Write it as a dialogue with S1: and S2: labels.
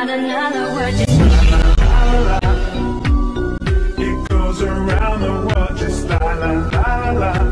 S1: another word, just
S2: it goes around the world just la la la la la.